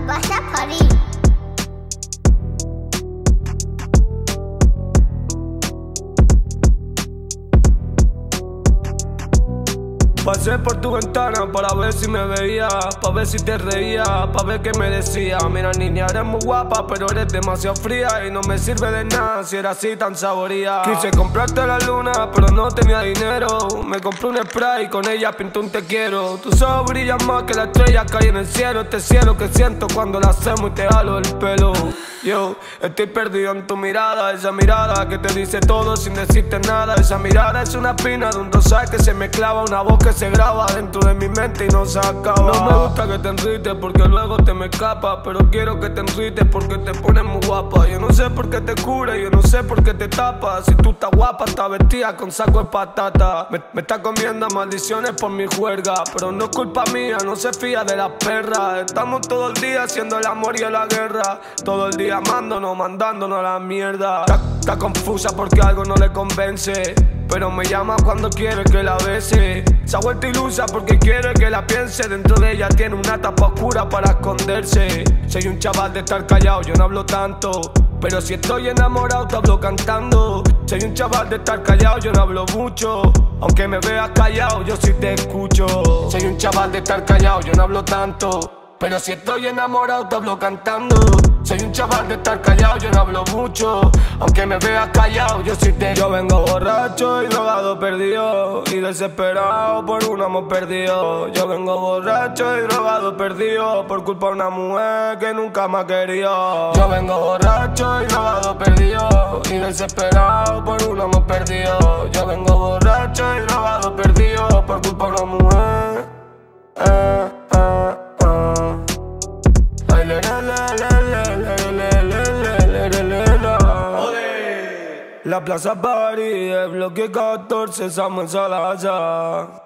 Abasha Party. Pasé por tu ventana para ver si me veía, para ver si te reía, para ver qué me decía. Mira niña, eres muy guapa, pero eres demasiado fría y no me sirve de nada si eres así tan saboría. Quise comprarte la luna, pero no tenía dinero. Me compré un spray y con ella pinté un te quiero. Tus ojos brillan más que la estrella que hay en el cielo. Este cielo que siento cuando la hacemos y te jalo el pelo. Yo estoy perdido en tu mirada, esa mirada que te dice todo sin decirte nada. Esa mirada es una espina de un rosal que se me clava, una voz que se graba dentro de mi mente y no se acaba. No me gusta que te enrites porque luego te me escapa, pero quiero que te enrites porque te pones muy guapa. Yo no sé por qué te cubre, yo no sé por qué te tapas. Si tú estás guapa, estás vestida con saco de patata. Me está comiendo maldiciones por mi juerga, pero no es culpa mía, no se fía de las perras. Estamos todo el día haciendo el amor y la guerra, todo el día amándonos, mandándonos a la mierda. Está confusa porque algo no le convence, pero me llama cuando quiere que la bese. Se ha vuelto ilusa porque quiere que la piense. Dentro de ella tiene una tapa oscura para esconderse. Soy un chaval de estar callado, yo no hablo tanto, pero si estoy enamorado te hablo cantando. Soy un chaval de estar callado, yo no hablo mucho, aunque me veas callado yo sí te escucho. Soy un chaval de estar callado, yo no hablo tanto, pero si estoy enamorado te hablo cantando. Soy un chaval de estar callado, yo no hablo mucho, aunque me veas callado, yo sí te... Yo vengo borracho y drogado, perdido y desesperado por un amor perdido. Yo vengo borracho y drogado, perdido por culpa de una mujer que nunca me ha querido. Yo vengo borracho y drogado, perdido y desesperado por un amor perdido. Yo vengo borracho y drogado, perdido por culpa de una mujer. La Plaza Party, el bloque 14, Samuel Salazar.